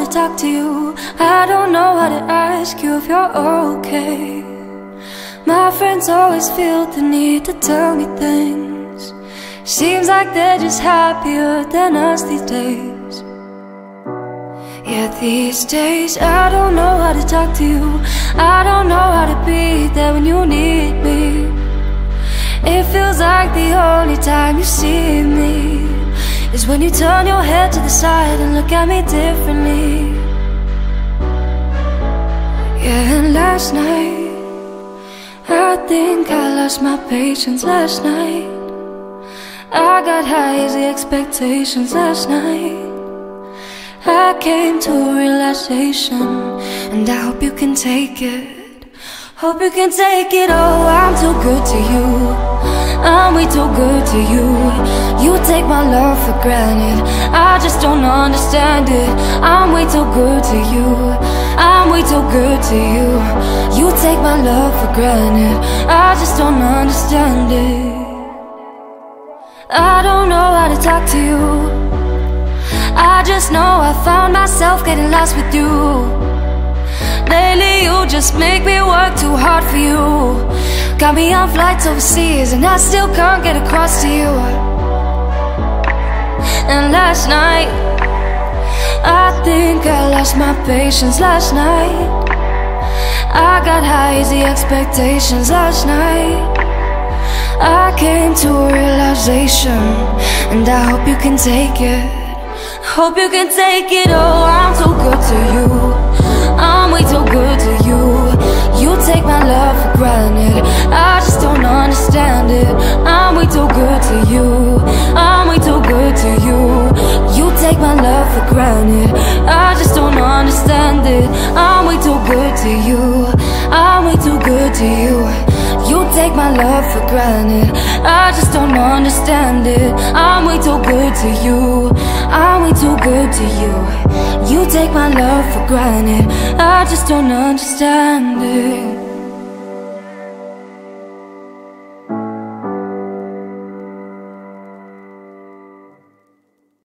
to talk to you. I don't know how to ask you if you're okay. My friends always feel the need to tell me things. Seems like they're just happier than us these days. Yeah, these days I don't know how to talk to you. I don't know how to be there when you need me. It feels like the only time you see me is when you turn your head to the side and look at me differently. Yeah, and last night I think I lost my patience last night. I got high as the expectations last night. I came to a realization, and I hope you can take it. Hope you can take it. Oh, I'm too good to you. I'm way too good to you. You take my love for granted. I just don't understand it. I'm way too good to you. I'm way too good to you. You take my love for granted. I just don't understand it. I don't know how to talk to you. I just know I found myself getting lost with you. Lately you just make me work too hard for you. Got me on flights overseas and I still can't get across to you. And last night I think I lost my patience last night. I got high as the expectations last night. I came to a realization, and I hope you can take it. Hope you can take it. Oh, I'm too good to you. I'm way too good to you. You take my love for granted. I just don't understand it. I'm way too good to you. I'm way too good to you. You take my love for granted. I just don't understand it. I'm way too good to you. I'm way too good to you. You take my love for granted. I just don't understand it. I'm way too good to you. I'm way too good to you. You take my love for granted. I just don't understand it.